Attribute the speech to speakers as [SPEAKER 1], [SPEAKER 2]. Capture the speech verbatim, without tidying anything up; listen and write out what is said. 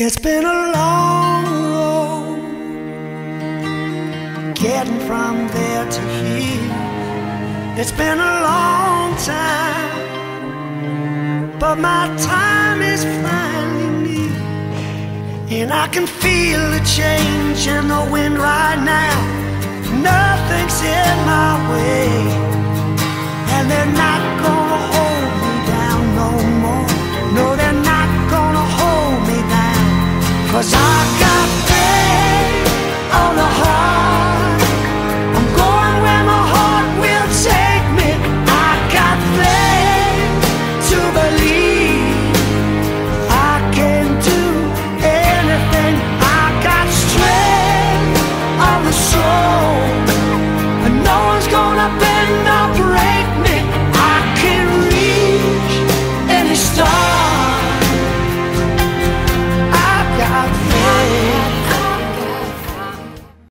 [SPEAKER 1] It's been a long road getting from there to here. It's been a long time, but my time is finally near. And I can feel the change in the wind right now. Nothing's in my way, and they're not gonna hold